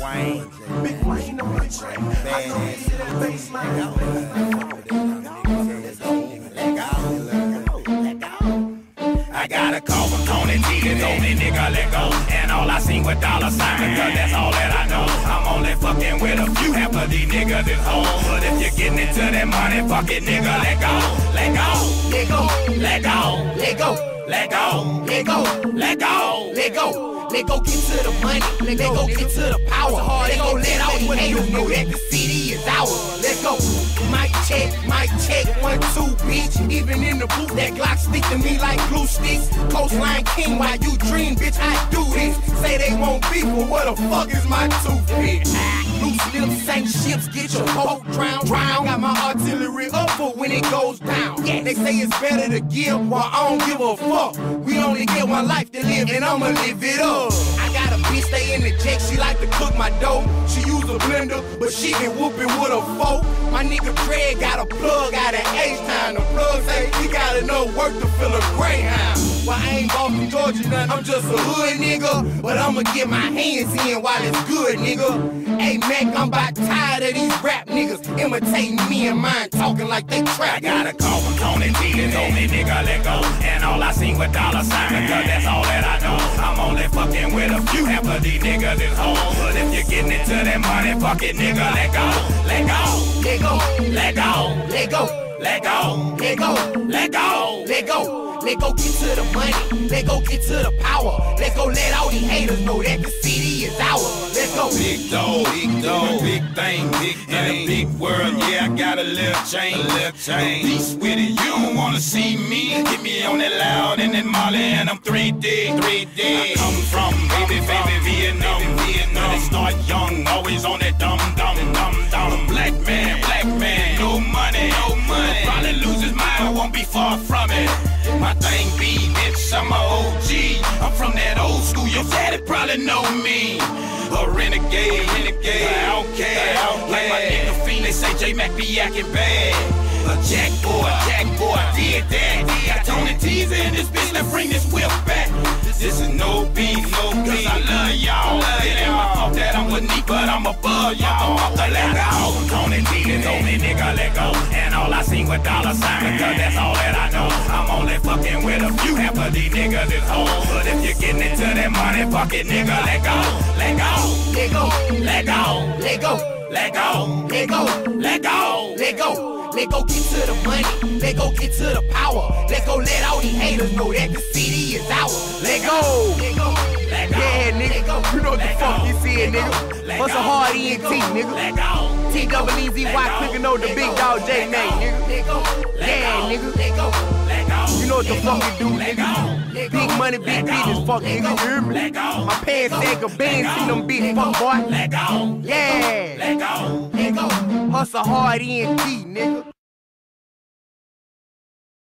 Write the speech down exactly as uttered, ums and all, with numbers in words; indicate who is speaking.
Speaker 1: Wayne.
Speaker 2: Big Wayne on the track.
Speaker 1: Badass.
Speaker 3: I got a call from Tony T, he told me nigga let go. And all I seen was dollar signs, cause that's all that I know. I'm only fucking with a few, half of these niggas is hoes. But if you're getting into that money, fuck it nigga, let go. Let go, let go, let go, let go, let go, let go, let go, let go. Let go get to the money, let go get to the power. Let go let all these haters know that the C D is ours. Let go. Mic check, mic check, one, two, bitch. Even in the booth, that Glock stick to me like glue sticks. Coastline king, while you dream, bitch, I do this. Say they won't beef, but what the fuck is my toothpick? Loose lips, sink ships, get your boat drown, drown. Got my artillery up for when it goes down. They say it's better to give, while I don't give a fuck. We only get one life to live, and I'ma live it up. I got a bitch stay in the jet, she like to cook my dough. She use a blender, but she can whoop it with a fork. My nigga Craig got a plug out of H-Town. The plug say he got enough work to fill a Greyhound. Well, I ain't bought from Georgia, nothing, I'm just a hood nigga. But I'ma get my hands in while it's good, nigga. Hey Mac, I'm about tired of these rap niggas imitating me and mine, talking like they trap. I got a call from Tony T, he told me nigga let go. And all I seen was dollar signs, cause that's all that I know. I'm only fucking with a few, half of these niggas is hoes. But if you're getting into that money, fuck it nigga, let go. Let go, let go, let go, let go, let go, let go, let go, let go. Let go get to the money, let go get to the power. Let's go let all these haters know that the C D is ours. Let's go.
Speaker 4: Big dog, big dog, big thing, big thing. In a big world, yeah, I got a little chain, a little chain. Peace with it, you don't wanna see me. Get me on that loud and that Molly, and I'm three D, three D. I come from baby, baby, Vietnam, Vietnam. They start young, always on that dumb, dumb, dumb, dumb. Black man, black man, no money, no money. Probably lose his mind, won't be far from it. My thing be, bitch, I'm a O G. I'm from that old school, your daddy probably know me. A renegade, renegade, outcast. Like my nigga Fiend, they say J-Mac be acting bad. A jack boy, jack boy, did that. Got Tony T's in this bitch, let's bring this whip back. This is no beef, no beef. Cause I love y'all. It ain't my fault that I'm beneath, but I'm above y'all. I'm off the let go. Tony T, he told me nigga let go. And all I seen was dollar signs, cause that's all that I know. I'm only fucking with a few, half of these niggas is hoes. But if you're getting into that money, fuck it nigga, let go. Let go, let go, let go, let go, let go, let go, let go, let go. Let go get to the money, let go get to the power. Let's go let all these haters know that the C D is ours. Let go, let go, let go.
Speaker 1: Yeah, nigga, you know what the fuck you said, nigga. What's a hard E N T, nigga? T double E Z Y, clicking on the big dog J-Mac, nigga. Yeah, nigga. You know what the fuck you do, nigga. Big money, big business, fuck nigga, you hear me? My pants sack a band, see them big fuck boy. Yeah. Hustle hard E N T, nigga.